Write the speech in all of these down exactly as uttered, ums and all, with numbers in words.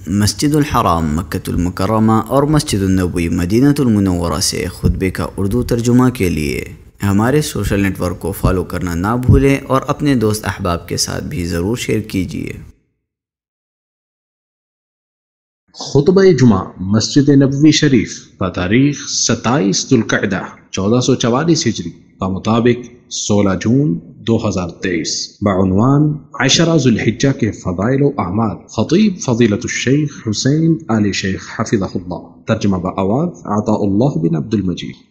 مسجد الحرام مکۃ المکرمہ اور مسجد النبوی مدینہ المنورہ سے خطبے کا اردو ترجمہ کے لیے ہمارے سوشل نیٹ ورک کو فالو کرنا نہ بھولیں اور اپنے دوست احباب کے ساتھ بھی ضرور شیئر کیجیے۔ خطبہ جمعہ مسجد نبوی شریف بتاریخ ستائیس ذوالقعدہ چودہ سو چوالیس ہجری بمطابق سولہ جون دو ہزار تیئیس بعنوان عشرہ ذوالحجہ کے فضائل و اعمال، خطیب فضیلۃ الشیخ حسین آل شیخ حفظہ اللہ، ترجمہ بآواز عطاء اللہ بن عبد المجید۔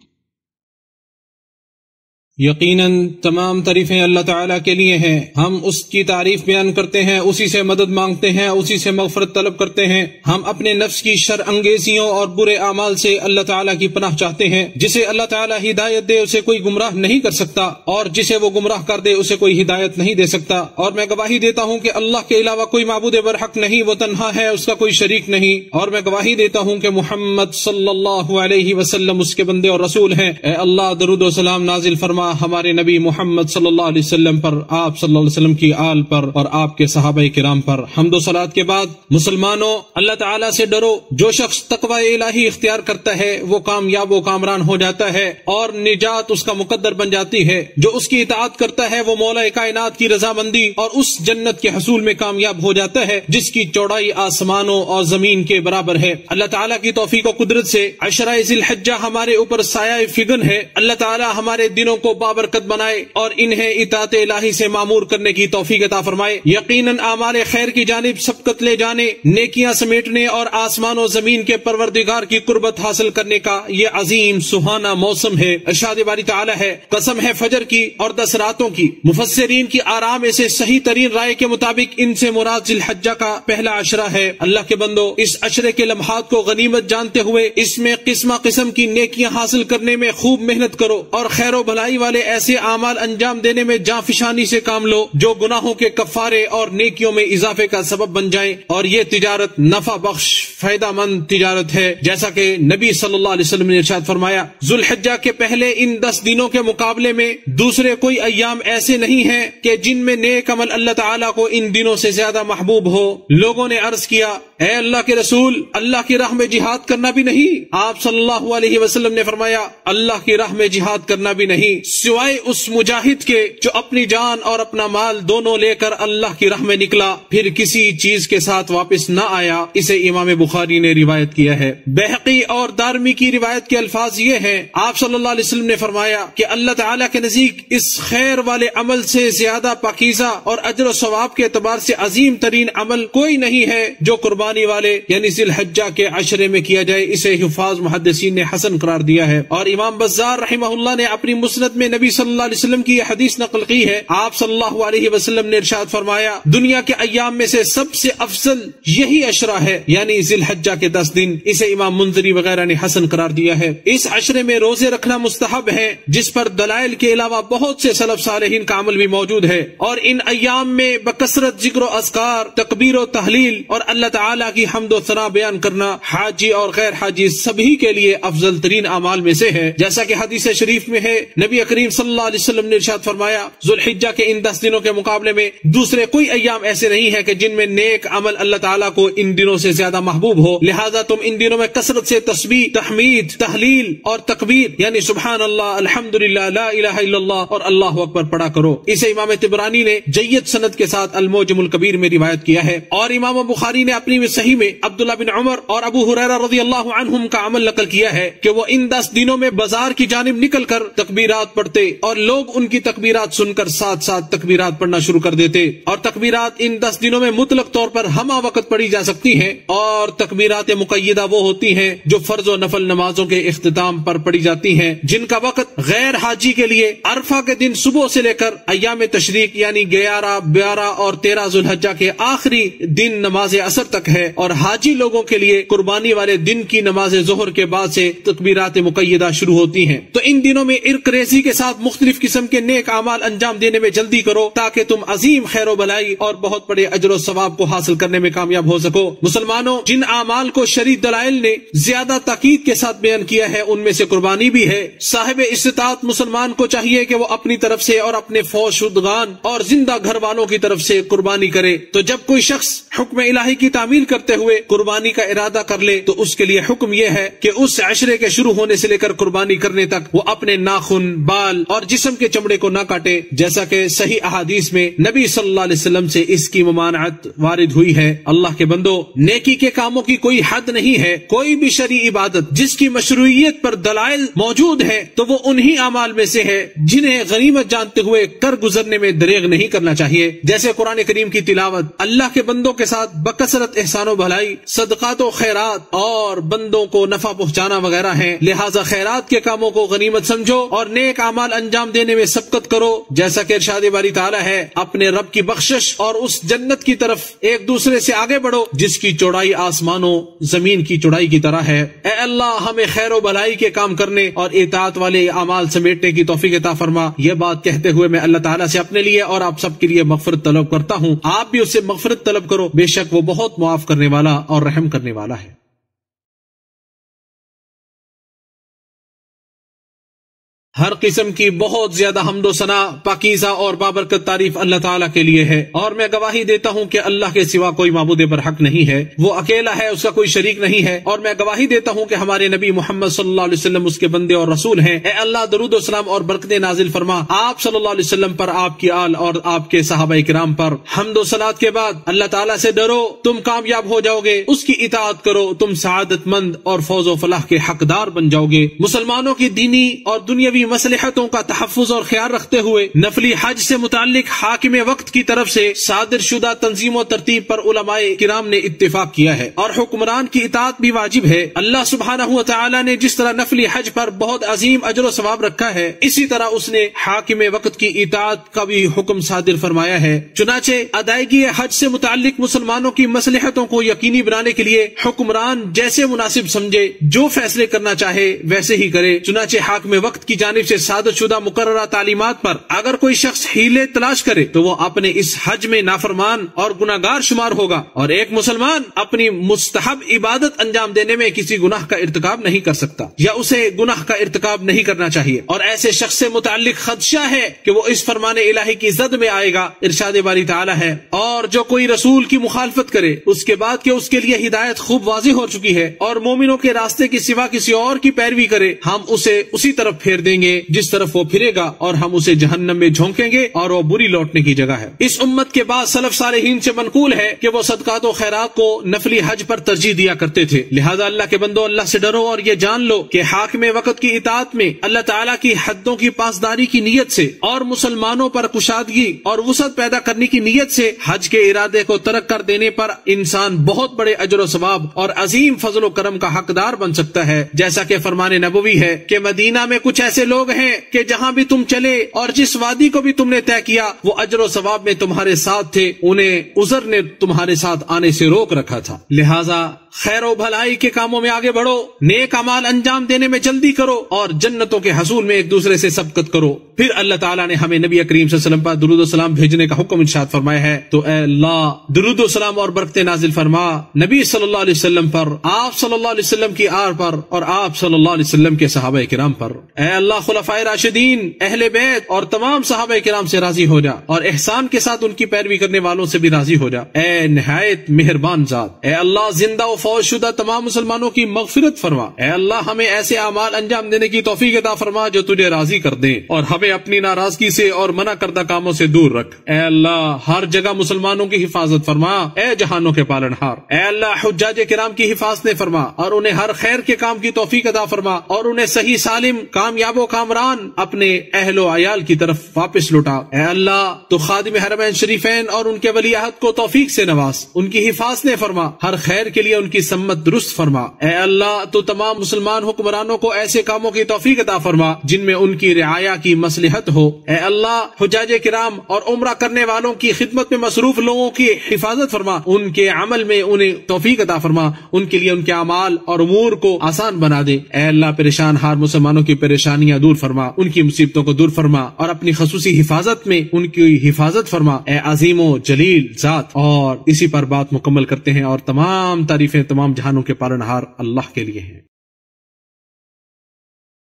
یقیناً تمام تعریفیں اللہ تعالیٰ کے لیے ہیں، ہم اس کی تعریف بیان کرتے ہیں، اسی سے مدد مانگتے ہیں، اسی سے مغفرت طلب کرتے ہیں۔ ہم اپنے نفس کی شر انگیزیوں اور برے اعمال سے اللہ تعالیٰ کی پناہ چاہتے ہیں۔ جسے اللہ تعالیٰ ہدایت دے اسے کوئی گمراہ نہیں کر سکتا، اور جسے وہ گمراہ کر دے اسے کوئی ہدایت نہیں دے سکتا۔ اور میں گواہی دیتا ہوں کہ اللہ کے علاوہ کوئی معبود برحق نہیں، وہ تنہا ہے، اس کا کوئی شریک نہیں۔ اور میں گواہی دیتا ہوں کہ محمد صلی اللہ علیہ وسلم اس کے بندے اور رسول ہیں۔ اے اللہ درود و سلام نازل فرما ہمارے نبی محمد صلی اللہ علیہ وسلم پر، آپ صلی اللہ علیہ وسلم کی آل پر اور آپ کے صحابہ کرام پر۔ حمد و صلات کے بعد مسلمانوں، اللہ تعالیٰ سے ڈرو۔ جو شخص تقوی الہی اختیار کرتا ہے وہ کامیاب و کامران ہو جاتا ہے اور نجات اس کا مقدر بن جاتی ہے۔ جو اس کی اطاعت کرتا ہے وہ مولا کائنات کی رضامندی اور اس جنت کے حصول میں کامیاب ہو جاتا ہے جس کی چوڑائی آسمانوں اور زمین کے برابر ہے۔ اللہ تعالیٰ کی توفیق و قدرت سے عشرہ ذی الحجہ ہمارے اوپر سایہ فگن ہے۔ اللہ تعالیٰ ہمارے دنوں کو بابرکت بنائے اور انہیں اطاعت الہی سے معمور کرنے کی توفیق عطا فرمائے۔ یقیناً اعمال خیر کی جانب سبقت لے جانے، نیکیاں سمیٹنے اور آسمان و زمین کے پروردگار کی قربت حاصل کرنے کا یہ عظیم سہانا موسم ہے۔ ارشاد باری تعالی ہے، قسم ہے فجر کی اور دس راتوں کی۔ مفسرین کی آراء میں سے صحیح ترین رائے کے مطابق ان سے مراد ذی الحجہ کا پہلا عشرہ ہے۔ اللہ کے بندو، اس عشرے کے لمحات کو غنیمت جانتے ہوئے اس میں قسمہ قسم کی نیکیاں حاصل کرنے میں خوب محنت کرو اور خیر و بھلائی والے ایسے اعمال انجام دینے میں جاں فشانی سے کام لو جو گناہوں کے کفارے اور نیکیوں میں اضافے کا سبب بن جائیں، اور یہ تجارت نفع بخش فائدہ مند تجارت ہے، جیسا کہ نبی صلی اللہ علیہ وسلم نے ارشاد فرمایا، ذوالحجہ کے پہلے ان دس دنوں کے مقابلے میں دوسرے کوئی ایام ایسے نہیں ہیں کہ جن میں نیک عمل اللہ تعالیٰ کو ان دنوں سے زیادہ محبوب ہو۔ لوگوں نے عرض کیا، اے اللہ کے رسول، اللہ کی راہ میں جہاد کرنا بھی نہیں؟ آپ صلی اللہ علیہ وسلم نے فرمایا، اللہ کی راہ میں جہاد کرنا بھی نہیں سوائے اس مجاہد کے جو اپنی جان اور اپنا مال دونوں لے کر اللہ کی راہ میں نکلا پھر کسی چیز کے ساتھ واپس نہ آیا۔ اسے امام بخاری نے روایت کیا ہے۔ بہقی اور دارمی کی روایت کے الفاظ یہ ہیں، آپ صلی اللہ علیہ وسلم نے فرمایا کہ اللہ تعالیٰ کے نزدیک اس خیر والے عمل سے زیادہ پاکیزہ اور اجر و ثواب کے اعتبار سے عظیم ترین عمل کوئی نہیں ہے جو قربانی والے یعنی ذی الحجہ کے عشرے میں کیا جائے۔ اسے حفاظ محدثین نے حسن قرار دیا ہے۔ اور امام بزار رحمہ اللہ نے اپنی مسند میں نبی صلی اللہ علیہ وسلم کی یہ حدیث نقل کی ہے۔ آپ صلی اللہ علیہ وسلم نے ارشاد فرمایا، دنیا کے ایام میں سے سب سے افضل یہی عشرہ ہے، یعنی ذی الحجہ کے دس دن۔ اسے امام منذری وغیرہ نے حسن قرار دیا ہے۔ اس عشرے میں روزے رکھنا مستحب ہے، جس پر دلائل کے علاوہ بہت سے سلف صالحین کا عمل بھی موجود ہے۔ اور ان ایام میں بکثرت ذکر و اذکار، تکبیر و تحلیل اور اللہ تعالیٰ کی حمد و ثنا بیان کرنا حاجی اور غیر حاجی سبھی کے لیے افضل ترین اعمال میں سے ہے، جیسا کہ حدیث شریف میں ہے۔ نبی کریم صلی اللہ علیہ وسلم نے ارشاد فرمایا، ذوالحجہ کے ان دس دنوں کے مقابلے میں دوسرے کوئی ایام ایسے نہیں ہے کہ جن میں نیک عمل اللہ تعالیٰ کو ان دنوں سے زیادہ محبوب ہو، لہذا تم ان دنوں میں کثرت سے تسبیح، تحمید، تحلیل اور تکبیر یعنی سبحان اللہ، الحمدللہ، لا الہ الا اللہ اور اللہ اکبر پڑھا کرو۔ اسے امام طبرانی نے جید سند کے ساتھ المعجم الکبیر میں روایت کیا ہے۔ اور امام بخاری نے اپنی صحیح میں عبداللہ بن عمر اور ابو ہریرہ رضی اللہ عنہم کا عمل نقل کیا ہے کہ وہ ان دس دنوں میں بازار کی جانب نکل کر تکبیرات پڑھتے اور لوگ ان کی تکبیرات سن کر ساتھ ساتھ تکبیرات پڑھنا شروع کر دیتے۔ اور تکبیرات ان دس دنوں میں مطلق طور پر ہمہ وقت پڑھی جا سکتی ہیں، اور تکبیرات مقیدہ وہ ہوتی ہیں جو فرض و نفل نمازوں کے اختتام پر پڑھی جاتی ہیں، جن کا وقت غیر حاجی کے لیے عرفہ کے دن صبح سے لے کر ایام تشریق یعنی گیارہ، بارہ اور تیرہ ذوالحجہ کے آخری دن نماز عصر تک ہے، اور حاجی لوگوں کے لیے قربانی والے دن کی نماز ظہر کے بعد سے تکبیرات مقیدہ شروع ہوتی ہیں۔ تو ان دنوں میں عرق ریزی کے کے ساتھ مختلف قسم کے نیک اعمال انجام دینے میں جلدی کرو تاکہ تم عظیم خیر و بلائی اور بہت بڑے اجر و ثواب کو حاصل کرنے میں کامیاب ہو سکو۔ مسلمانوں، جن اعمال کو شرعی دلائل نے زیادہ تاکید کے ساتھ بیان کیا ہے ان میں سے قربانی بھی ہے۔ صاحب استطاعت مسلمان کو چاہیے کہ وہ اپنی طرف سے اور اپنے فوج شدگان اور زندہ گھر والوں کی طرف سے قربانی کرے۔ تو جب کوئی شخص حکم الہی کی تعمیل کرتے ہوئے قربانی کا ارادہ کر لے تو اس کے لیے حکم یہ ہے کہ اس عشرے کے شروع ہونے سے لے کر قربانی کرنے تک وہ اپنے ناخن، بال اور جسم کے چمڑے کو نہ کاٹے، جیسا کہ صحیح احادیث میں نبی صلی اللہ علیہ وسلم سے اس کی ممانعت وارد ہوئی ہے۔ اللہ کے بندو، نیکی کے کاموں کی کوئی حد نہیں ہے۔ کوئی بھی شرعی عبادت جس کی مشروعیت پر دلائل موجود ہے تو وہ انہی اعمال میں سے ہے جنہیں غنیمت جانتے ہوئے کر گزرنے میں دریغ نہیں کرنا چاہیے، جیسے قرآن کریم کی تلاوت، اللہ کے بندوں کے ساتھ بکثرت احسان و بھلائی، صدقات و خیرات اور بندوں کو نفع پہنچانا وغیرہ ہیں۔ لہٰذا خیرات کے کاموں کو غنیمت سمجھو اور نیک اعمال انجام دینے میں سبقت کرو، جیسا کہ ارشاد باری تعالیٰ ہے، اپنے رب کی بخشش اور اس جنت کی طرف ایک دوسرے سے آگے بڑھو جس کی چوڑائی آسمانوں زمین کی چوڑائی کی طرح ہے۔ اے اللہ، ہمیں خیر و بھلائی کے کام کرنے اور اطاعت والے اعمال سمیٹنے کی توفیق عطا فرما۔ یہ بات کہتے ہوئے میں اللہ تعالیٰ سے اپنے لیے اور آپ سب کے لیے مغفرت طلب کرتا ہوں۔ آپ بھی اس سے مغفرت طلب کرو، بے شک وہ بہت معاف کرنے والا اور رحم کرنے والا ہے۔ ہر قسم کی بہت زیادہ حمد و ثنا، پاکیزہ اور بابرکت تعریف اللہ تعالیٰ کے لیے ہے، اور میں گواہی دیتا ہوں کہ اللہ کے سوا کوئی معبود برحق نہیں ہے، وہ اکیلا ہے، اس کا کوئی شریک نہیں ہے، اور میں گواہی دیتا ہوں کہ ہمارے نبی محمد صلی اللہ علیہ وسلم اس کے بندے اور رسول ہیں۔ اے اللہ، درود و سلام اور برکتیں نازل فرما آپ صلی اللہ علیہ وسلم پر، آپ کی آل اور آپ کے صحابہ کرام پر۔ حمد و صلات کے بعد اللہ تعالیٰ سے ڈرو، تم کامیاب ہو جاؤ گے، اس کی اطاعت کرو، تم سعادت مند اور فوز و فلاح کے حقدار بن جاؤ گے۔ مسلمانوں کی دینی اور دنیاوی مصلحتوں کا تحفظ اور خیال رکھتے ہوئے نفلی حج سے متعلق حاکم وقت کی طرف سے صادر شدہ تنظیم و ترتیب پر علماء کرام نے اتفاق کیا ہے، اور حکمران کی اطاعت بھی واجب ہے۔ اللہ سبحانہ و تعالی نے جس طرح نفلی حج پر بہت عظیم اجر و ثواب رکھا ہے، اسی طرح اس نے حاکم وقت کی اطاعت کا بھی حکم صادر فرمایا ہے۔ چنانچہ ادائیگی حج سے متعلق مسلمانوں کی مصلحتوں کو یقینی بنانے کے لیے حکمران جیسے مناسب سمجھے جو فیصلے کرنا چاہے ویسے ہی کرے۔ چنانچہ حاکم وقت کی جانب سے صادر شدہ مقررہ تعلیمات پر اگر کوئی شخص ہیلے تلاش کرے تو وہ اپنے اس حج میں نافرمان اور گناہگار شمار ہوگا، اور ایک مسلمان اپنی مستحب عبادت انجام دینے میں کسی گناہ کا ارتکاب نہیں کر سکتا یا اسے گناہ کا ارتکاب نہیں کرنا چاہیے، اور ایسے شخص سے متعلق خدشہ ہے کہ وہ اس فرمان الہی کی زد میں آئے گا۔ ارشاد باری تعالی ہے، اور جو کوئی رسول کی مخالفت کرے اس کے بعد کہ اس کے لیے ہدایت خوب واضح ہو چکی ہے اور مومنوں کے راستے کے سوا کسی اور کی پیروی کرے، ہم اسے اسی طرف پھیر دیں گے جس طرف وہ پھرے گا، اور ہم اسے جہنم میں جھونکیں گے اور وہ بری لوٹنے کی جگہ ہے۔ اس امت کے بعد سلف صالحین سے منقول ہے کہ وہ صدقات و خیرات کو نفلی حج پر ترجیح دیا کرتے تھے۔ لہذا اللہ کے بندو، اللہ سے ڈرو اور یہ جان لو کہ حاکم وقت کی اطاعت میں اللہ تعالیٰ کی حدوں کی پاسداری کی نیت سے اور مسلمانوں پر کشادگی اور وسعت پیدا کرنے کی نیت سے حج کے ارادے کو ترک کر دینے پر انسان بہت بڑے اجر و ثواب اور عظیم فضل و کرم کا حقدار بن سکتا ہے، جیسا کہ فرمان نبوی ہے کہ مدینہ میں کچھ ایسے لوگ ہیں کہ جہاں بھی تم چلے اور جس وادی کو بھی تم نے طے کیا وہ اجر و ثواب میں تمہارے ساتھ تھے، انہیں عذر نے تمہارے ساتھ آنے سے روک رکھا تھا۔ لہذا خیر و بھلائی کے کاموں میں آگے بڑھو، نیک اعمال انجام دینے میں جلدی کرو اور جنتوں کے حصول میں ایک دوسرے سے سبقت کرو۔ پھر اللہ تعالیٰ نے ہمیں نبی کریم صلی اللہ علیہ وسلم پر درود و سلام بھیجنے کا حکم ارشاد فرمایا ہے، تو اے اللہ درود و سلام اور برکتیں نازل فرما نبی صلی اللہ علیہ وسلم پر، آپ صلی اللہ علیہ وسلم کی آل پر اور آپ صلی اللہ علیہ وسلم کے صحابہ کرام پر۔ اے اللہ خلفائے راشدین، اہل بیت اور تمام صحابہ کرام سے راضی ہو جا اور احسان کے ساتھ ان کی پیروی کرنے والوں سے بھی راضی ہو جا۔ اے نہایت مہربان ذات، اے اللہ زندہ و فوت شدہ تمام مسلمانوں کی مغفرت فرما۔ اے اللہ ہمیں ایسے اعمال انجام دینے کی توفیق عطا فرما جو تجھے راضی کر دیں، اور ہمیں اپنی ناراضگی سے اور منع کردہ کاموں سے دور رکھ۔ اے اللہ ہر جگہ مسلمانوں کی حفاظت فرما، اے جہانوں کے پالنہار۔ اے اللہ حجاج کرام کی حفاظت فرما اور انہیں ہر خیر کے کام کی توفیق عطا فرما، اور انہیں صحیح سالم کامیاب و کامران اپنے اہل و عیال کی طرف واپس لوٹا۔ اے اللہ تو خادم حرمین شریفین اور ان کے ولی عہد کو توفیق سے نواز، ان کی حفاظت فرما، ہر خیر کے لیے ان کی سمت درست فرما۔ اے اللہ تو تمام مسلمان حکمرانوں کو ایسے کاموں کی توفیق عطا فرما جن میں ان کی رعایا کی مصلحت ہو۔ اے اللہ حجاج کرام اور عمرہ کرنے والوں کی خدمت میں مصروف لوگوں کی حفاظت فرما، ان کے عمل میں انہیں توفیق عطا فرما، ان کے لیے ان کے اعمال اور امور کو آسان بنا دے۔ اے اللہ پریشان حال مسلمانوں کی پریشانیاں دور فرما، ان کی مصیبتوں کو دور فرما اور اپنی خصوصی حفاظت میں ان کی حفاظت فرما۔ اے عظیم و جلیل ذات، اور اسی پر بات مکمل کرتے ہیں، اور تمام تعریفیں تمام جہانوں کے پالنہار اللہ کے لیے ہیں۔